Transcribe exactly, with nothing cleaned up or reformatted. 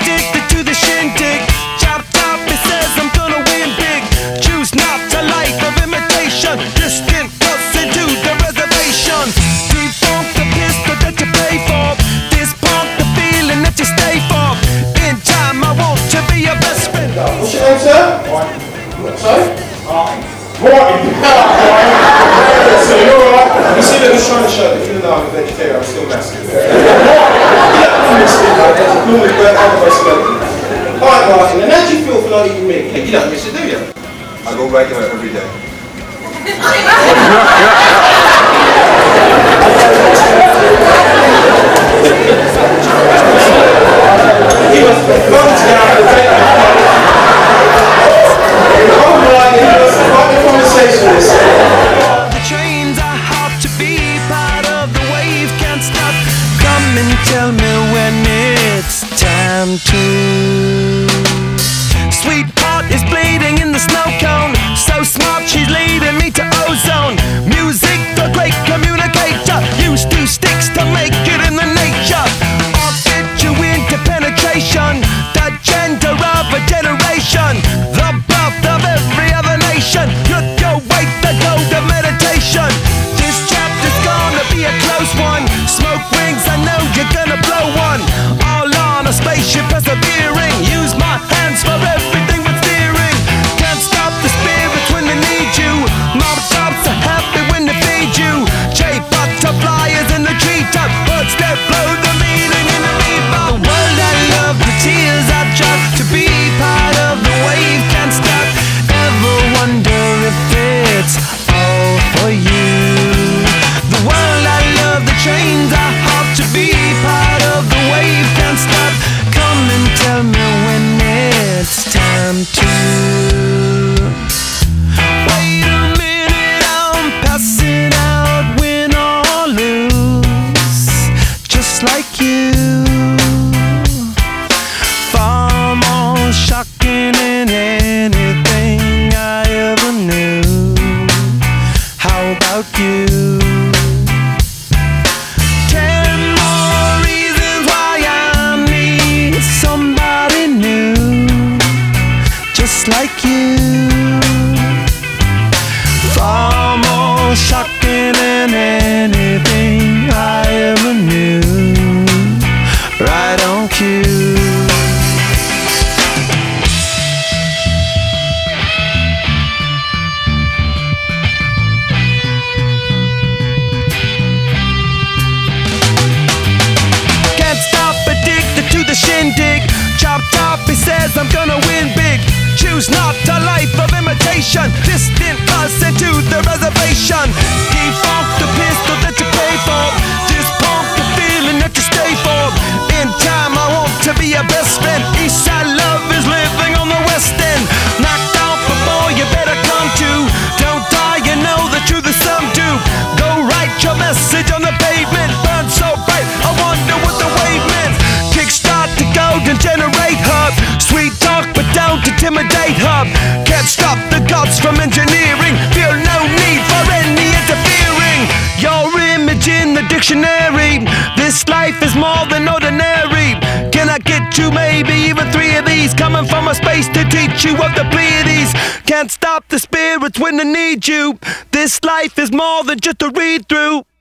addicted to the shindig. Chop top, it says I'm gonna win big. Choose not a life of imitation. Distant closer to the reservation. Defunct the pistol that you pay for. This punk the feeling that you stay for. In time I want to be your best friend. What's your name, sir? Martin. Sorry? Martin. Martin! So you're alright? You see that he's trying to show that even though I'm a vegetarian, I'm still masculine. Alright, Martin, and how do you feel for not eating meat? You don't miss it, do you? I go regular every day. He was bumped down the vet. Oh, Martin, let's start the conversation this time. The trains are hard to be part of the wave, can't stop. Come and tell me when it's time to. Sweetheart is bleeding in the snow cone. So smart, she's leading me to ozone. Music, the great communicator. Used two sticks to make it in the nature. I'll fit you into penetration. The gender of a generation. The birth of every other nation. Look your way to go to meditation. This chapter's gonna be a close one. Smoke rings, I know you're gonna blow one. All on a spaceship persevering. Use my hands for everything but steering. Can't stop the spirits when they need you. Mob tops are happy when they feed you. J butterfly is in the treetop. Birds that blow the meaning in the bebop. The world I love, the tears I drop. To be part of the wave, can't stop. Ever wonder if it's all for you? The world I love, the trains are hard to be part of the wave, can't stop. Come and tell me when it's time to. Wait a minute, I'm passing out, win or lose, just like you. Far more shocking than anything I ever knew. How about you? Ten more reasons why I need somebody new, just like you. Far more shocking than anything I ever knew. Right on cue. Shindig, chop top, he says I'm gonna win big. Choose not a life of imitation. Distant cousin to the reservation. Defunct the pistol that you pay for. This punk the feeling that you stay for. In time I want to be your best friend. Eastside love is living on the west end. Knocked out before you better come to. Don't die, you know the truth is some do. Go write your message on the pavement. Burn so bright, I wonder what the wave meant. Kickstart the golden generate hub. Sweet talk but don't intimidate hub. Can't stop the gods from engineering. Feel no need for any interfering. Your image in the dictionary. This life is more than ordinary. Can I get you maybe even three of these? Coming from a space to teach you of the Pleiades. Can't stop the spirits when they need you. This life is more than just a read through.